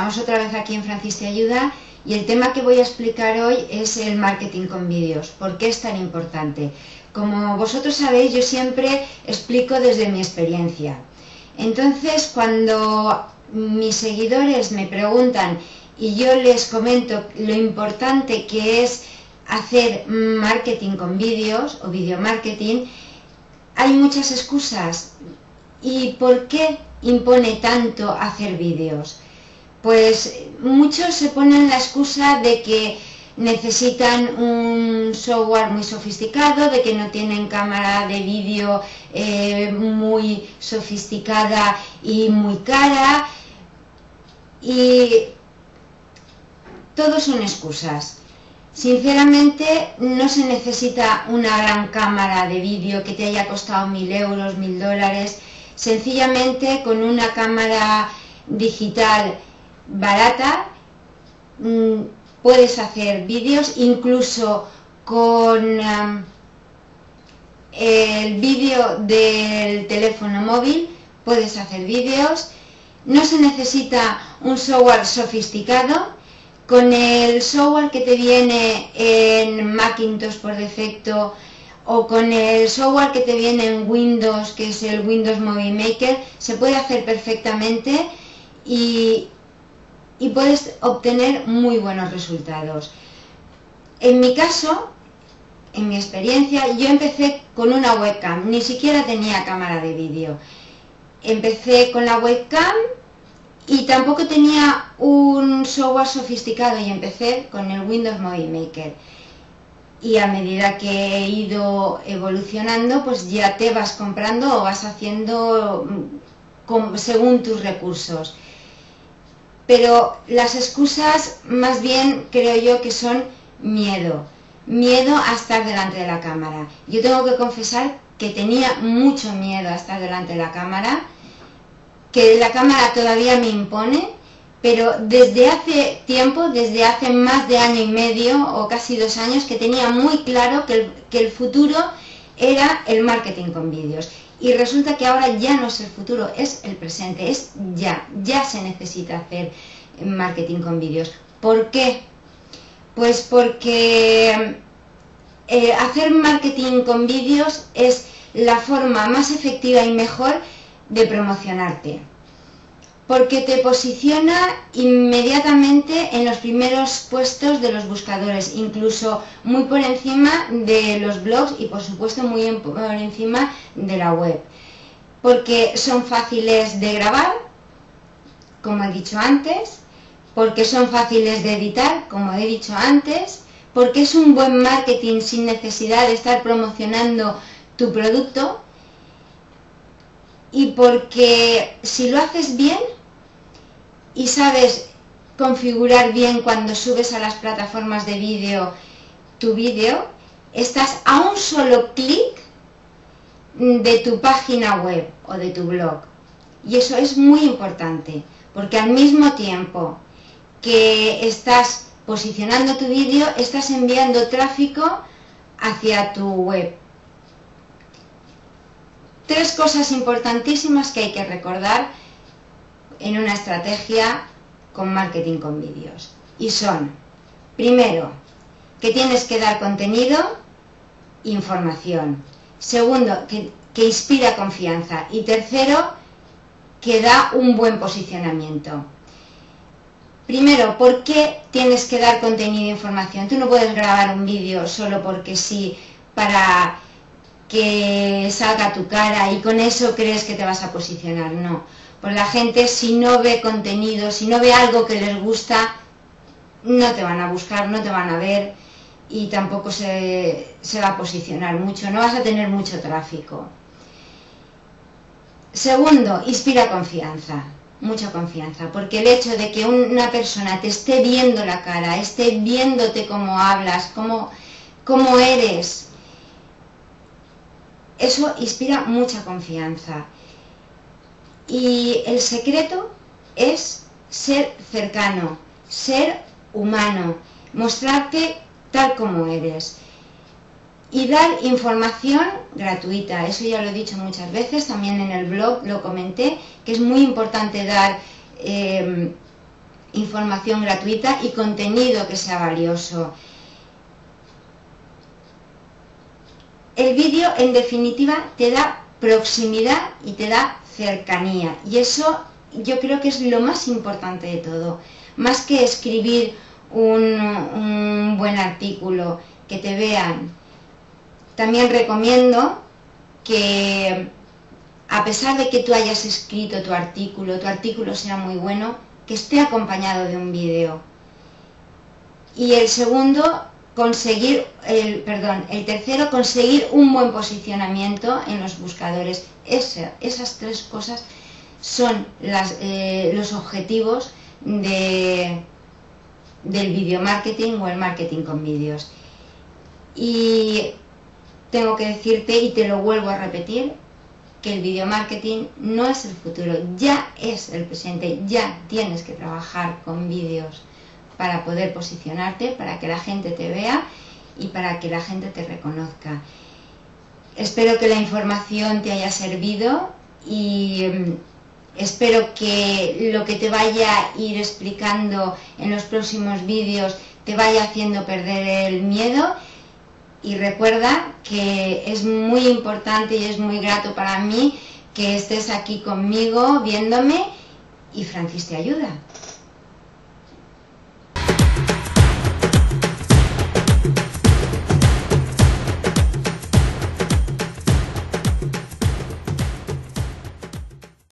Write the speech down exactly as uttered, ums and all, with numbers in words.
estamos otra vez aquí en Francis Te Ayuda y el tema que voy a explicar hoy es el marketing con vídeos. ¿Por qué es tan importante? Como vosotros sabéis, yo siempre explico desde mi experiencia. Entonces, cuando mis seguidores me preguntan y yo les comento lo importante que es hacer marketing con vídeos o video marketing, hay muchas excusas. ¿Y por qué impone tanto hacer vídeos? Pues muchos se ponen la excusa de que necesitan un software muy sofisticado, de que no tienen cámara de vídeo eh, muy sofisticada y muy cara, y todo son excusas. Sinceramente, no se necesita una gran cámara de vídeo que te haya costado mil euros, mil dólares. Sencillamente, con una cámara digital barata mmm, puedes hacer vídeos, incluso con um, el vídeo del teléfono móvil puedes hacer vídeos. No se necesita un software sofisticado. Con el software que te viene en Macintosh por defecto o con el software que te viene en Windows, que es el Windows Movie Maker, se puede hacer perfectamente y, y puedes obtener muy buenos resultados. En mi caso, en mi experiencia, yo empecé con una webcam, ni siquiera tenía cámara de vídeo. Empecé con la webcam y tampoco tenía un software sofisticado y empecé con el Windows Movie Maker. Y a medida que he ido evolucionando, pues ya te vas comprando o vas haciendo según tus recursos. Pero las excusas más bien creo yo que son miedo. Miedo a estar delante de la cámara. Yo tengo que confesar que tenía mucho miedo a estar delante de la cámara, que la cámara todavía me impone, pero desde hace tiempo, desde hace más de año y medio o casi dos años, que tenía muy claro que el, que el futuro era el marketing con vídeos. Y resulta que ahora ya no es el futuro, es el presente, es ya, ya se necesita hacer marketing con vídeos. ¿Por qué? Pues porque eh, hacer marketing con vídeos es la forma más efectiva y mejor de promocionarte, porque te posiciona inmediatamente en los primeros puestos de los buscadores, incluso muy por encima de los blogs y por supuesto muy por encima de la web, porque son fáciles de grabar, como he dicho antes, porque son fáciles de editar, como he dicho antes, porque es un buen marketing sin necesidad de estar promocionando tu producto, y porque si lo haces bien y sabes configurar bien cuando subes a las plataformas de vídeo tu vídeo, estás a un solo clic de tu página web o de tu blog. Y eso es muy importante, porque al mismo tiempo que estás posicionando tu vídeo, estás enviando tráfico hacia tu web. Tres cosas importantísimas que hay que recordar en una estrategia con marketing con vídeos. Y son, primero, que tienes que dar contenido, información. Segundo, que, que inspira confianza. Y tercero, que da un buen posicionamiento. Primero, ¿por qué tienes que dar contenido e información? Tú no puedes grabar un vídeo solo porque sí, para que salga tu cara y con eso crees que te vas a posicionar. No, pues la gente, si no ve contenido, si no ve algo que les gusta, no te van a buscar, no te van a ver y tampoco se, se va a posicionar mucho, no vas a tener mucho tráfico. Segundo, inspira confianza, mucha confianza, porque el hecho de que una persona te esté viendo la cara, esté viéndote cómo hablas, cómo, cómo eres, eso inspira mucha confianza. Y el secreto es ser cercano, ser humano, mostrarte tal como eres y dar información gratuita. Eso ya lo he dicho muchas veces, también en el blog lo comenté, que es muy importante dar eh, información gratuita y contenido que sea valioso. El vídeo, en definitiva, te da proximidad y te da cercanía, y eso yo creo que es lo más importante de todo. Más que escribir un, un buen artículo, que te vean. También recomiendo que, a pesar de que tú hayas escrito tu artículo, tu artículo sea muy bueno, que esté acompañado de un vídeo. Y el segundo, conseguir, el, perdón, el tercero, conseguir un buen posicionamiento en los buscadores. Esa, esas tres cosas son las, eh, los objetivos de, del video marketing o el marketing con vídeos. Y tengo que decirte, y te lo vuelvo a repetir, que el video marketing no es el futuro, ya es el presente. Ya tienes que trabajar con vídeos para poder posicionarte, para que la gente te vea y para que la gente te reconozca. Espero que la información te haya servido y espero que lo que te vaya a ir explicando en los próximos vídeos te vaya haciendo perder el miedo. Y recuerda que es muy importante y es muy grato para mí que estés aquí conmigo viéndome, y Francis te ayuda.